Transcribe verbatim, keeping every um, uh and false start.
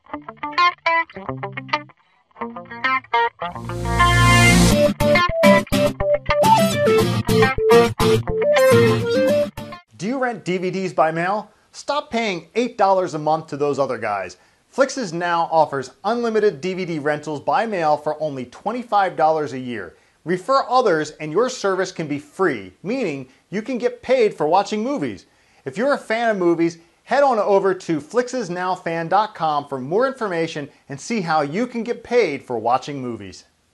Do you rent D V Ds by mail? Stop paying eight dollars a month to those other guys. FlixsNow offers unlimited D V D rentals by mail for only twenty-five dollars a year. Refer others and your service can be free, meaning you can get paid for watching movies. If you're a fan of movies, head on over to flixs now fan dot com for more information and see how you can get paid for watching movies.